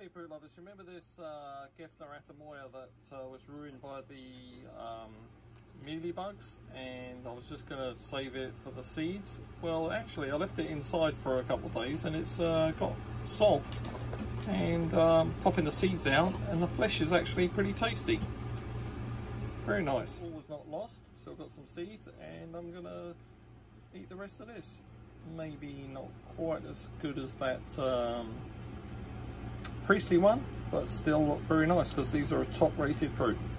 Hey fruit lovers, remember this Gefner atemoya that was ruined by the mealybugs, and I was just going to save it for the seeds? Well, actually I left it inside for a couple of days and it's got soft, and popping the seeds out, and the flesh is actually pretty tasty. Very nice. All was not lost, still got some seeds, and I'm going to eat the rest of this. Maybe not quite as good as that priestly one, but still very nice because these are a top rated fruit.